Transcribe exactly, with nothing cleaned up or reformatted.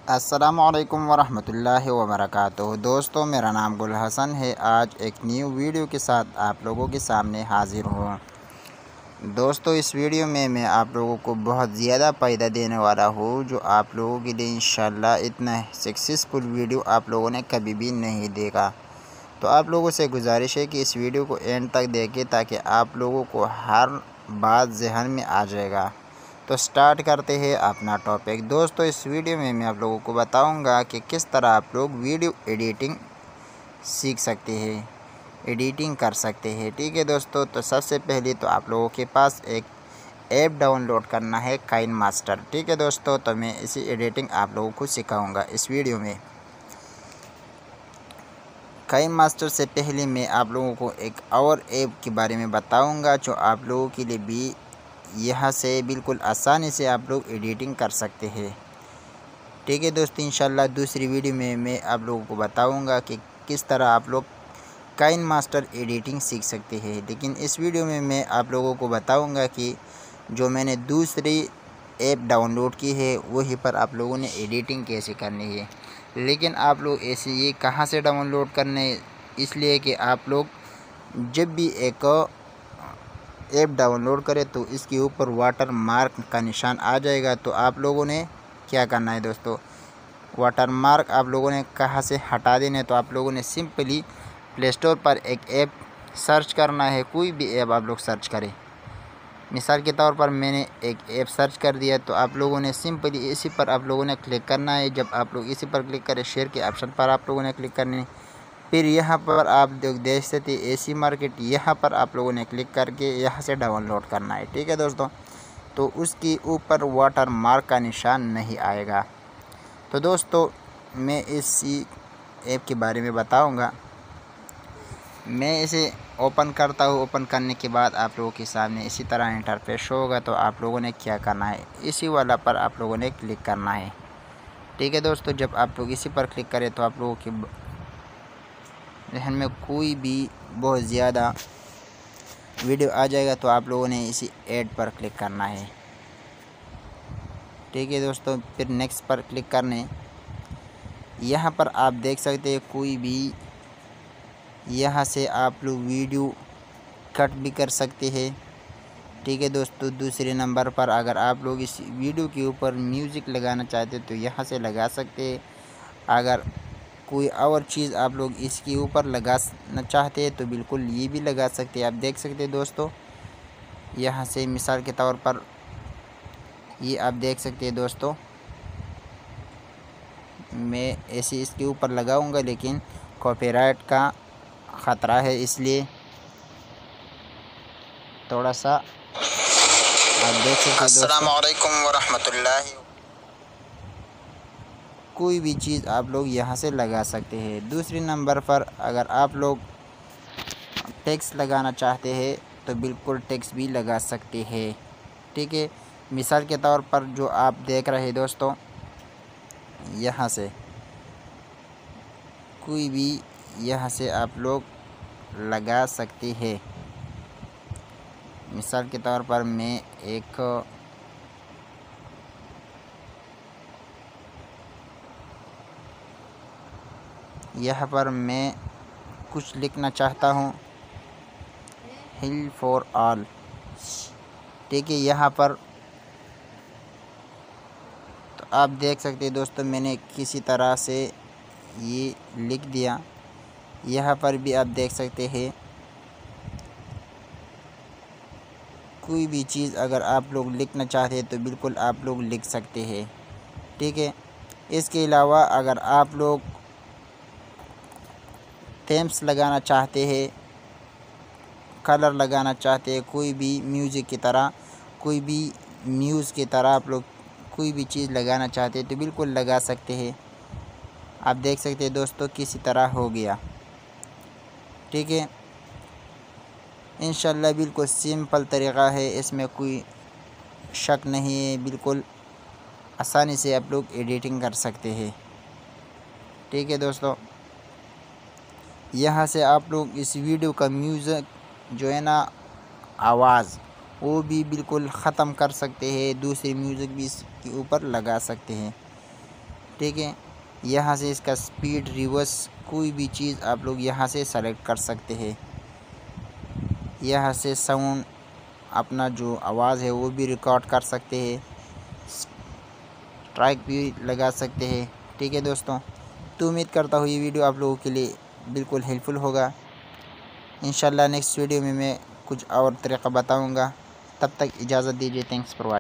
अस्सलामुअलैकुम वरहमतुल्लाहि वबरकातुहू। दोस्तों, मेरा नाम गुल हसन है। आज एक न्यू वीडियो के साथ आप लोगों के सामने हाज़िर हूँ। दोस्तों, इस वीडियो में मैं आप लोगों को बहुत ज़्यादा फ़ायदा देने वाला हूँ, जो आप लोगों के लिए इंशाल्लाह इतना सक्सेसफुल वीडियो आप लोगों ने कभी भी नहीं देखा। तो आप लोगों से गुजारिश है कि इस वीडियो को एंड तक देखें, ताकि आप लोगों को हर बात जहन में आ जाएगा। तो स्टार्ट करते हैं अपना टॉपिक। दोस्तों, इस वीडियो में मैं आप लोगों को बताऊंगा कि किस तरह आप लोग वीडियो एडिटिंग सीख सकते हैं, एडिटिंग कर सकते हैं। ठीक है दोस्तों, तो सबसे पहले तो आप लोगों के पास एक ऐप डाउनलोड करना है, काइनमास्टर। ठीक है दोस्तों, तो मैं इसी एडिटिंग आप लोगों को सिखाऊंगा इस वीडियो में। काइनमास्टर से पहले मैं आप लोगों को एक और ऐप के बारे में बताऊंगा, जो आप लोगों के लिए भी यहाँ से बिल्कुल आसानी से आप लोग एडिटिंग कर सकते हैं। ठीक है दोस्तों, इंशाल्लाह दूसरी वीडियो में मैं आप लोगों को बताऊंगा कि किस तरह आप लोग काइनमास्टर एडिटिंग सीख सकते हैं। लेकिन इस वीडियो में मैं आप लोगों को बताऊंगा कि जो मैंने दूसरी ऐप डाउनलोड की है, वहीं पर आप लोगों ने एडिटिंग कैसे करनी है। लेकिन आप लोग ऐसे ये कहाँ से डाउनलोड करने, इसलिए कि आप लोग जब भी एक ऐप डाउनलोड करें तो इसके ऊपर वाटर मार्क का निशान आ जाएगा। तो आप लोगों ने क्या करना है दोस्तों, वाटर मार्क आप लोगों ने कहाँ से हटा देना है। तो आप लोगों ने सिंपली प्ले स्टोर पर एक ऐप सर्च करना है। कोई भी ऐप आप लोग सर्च करें, मिसाल के तौर पर मैंने एक ऐप सर्च कर दिया, तो आप लोगों ने सिंपली इसी पर आप लोगों ने क्लिक करना है। जब आप लोग इसी पर क्लिक करें, शेयर के ऑप्शन पर आप लोगों ने क्लिक करनी है। फिर यहाँ पर आप देख सकते एसी मार्केट, यहाँ पर आप लोगों ने क्लिक करके यहाँ से डाउनलोड करना है। ठीक है दोस्तों, तो उसके ऊपर वाटर मार्क का निशान नहीं आएगा। तो दोस्तों, मैं इसी ऐप के बारे में बताऊंगा। मैं इसे ओपन करता हूँ। ओपन करने के बाद आप लोगों के सामने इसी तरह इंटरफेस होगा। तो आप लोगों ने क्या करना है, इसी वाला पर आप लोगों ने क्लिक करना है। ठीक है दोस्तों, जब आप लोग इसी पर क्लिक करें तो आप लोगों के जहन में कोई भी बहुत ज़्यादा वीडियो आ जाएगा। तो आप लोगों ने इसी ऐड पर क्लिक करना है। ठीक है दोस्तों, फिर नेक्स्ट पर क्लिक करने, यहाँ पर आप देख सकते हैं कोई भी, यहाँ से आप लोग वीडियो कट भी कर सकते हैं। ठीक है दोस्तों, दूसरे नंबर पर अगर आप लोग इस वीडियो के ऊपर म्यूज़िक लगाना चाहते हैं तो यहाँ से लगा सकते हैं। अगर कोई और चीज़ आप लोग इसके ऊपर लगाना चाहते हैं तो बिल्कुल ये भी लगा सकते हैं। आप देख सकते हैं दोस्तों, यहाँ से मिसाल के तौर पर ये आप देख सकते हैं दोस्तों, मैं ऐसे इसके ऊपर लगाऊंगा, लेकिन कॉपीराइट का ख़तरा है, इसलिए थोड़ा सा आप देख सकते हैं। अस्सलामुअलैकुम वरहमतुल्लाहि। कोई भी चीज़ आप लोग यहाँ से लगा सकते हैं। दूसरे नंबर पर अगर आप लोग टेक्स्ट लगाना चाहते हैं तो बिल्कुल टेक्स्ट भी लगा सकते हैं। ठीक है, मिसाल के तौर पर जो आप देख रहे हैं दोस्तों, यहाँ से कोई भी यहाँ से आप लोग लगा सकते हैं। मिसाल के तौर पर मैं एक यहाँ पर मैं कुछ लिखना चाहता हूँ, हिल फॉर ऑल। ठीक है, यहाँ पर तो आप देख सकते हैं दोस्तों, मैंने किसी तरह से ये लिख दिया। यहाँ पर भी आप देख सकते हैं, कोई भी चीज़ अगर आप लोग लिखना चाहते हैं तो बिल्कुल आप लोग लिख सकते हैं। ठीक है, इसके अलावा अगर आप लोग थीम्स लगाना चाहते हैं, कलर लगाना चाहते हैं, कोई भी म्यूज़िक की तरह, कोई भी न्यूज़ की तरह आप लोग कोई भी चीज़ लगाना चाहते हैं तो बिल्कुल लगा सकते हैं। आप देख सकते हैं दोस्तों, किसी तरह हो गया। ठीक है, इंशाल्लाह बिल्कुल सिंपल तरीक़ा है, इसमें कोई शक नहीं है, बिल्कुल आसानी से आप लोग एडिटिंग कर सकते हैं। ठीक है दोस्तों, यहाँ से आप लोग इस वीडियो का म्यूज़िक जो है ना, आवाज़, वो भी बिल्कुल ख़त्म कर सकते हैं। दूसरे म्यूज़िक भी इसके ऊपर लगा सकते हैं। ठीक है। यहाँ से इसका स्पीड, रिवर्स, कोई भी चीज़ आप लोग यहाँ से सेलेक्ट कर सकते हैं। यहाँ से साउंड, अपना जो आवाज़ है वो भी रिकॉर्ड कर सकते हैं, ट्रैक भी लगा सकते हैं। ठीक है दोस्तों, तो उम्मीद करता हूँ ये वीडियो आप लोगों के लिए बिल्कुल हेल्पफुल होगा। इंशाल्लाह नेक्स्ट वीडियो में मैं कुछ और तरीक़ा बताऊँगा। तब तक इजाज़त दीजिए। Thanks for watching.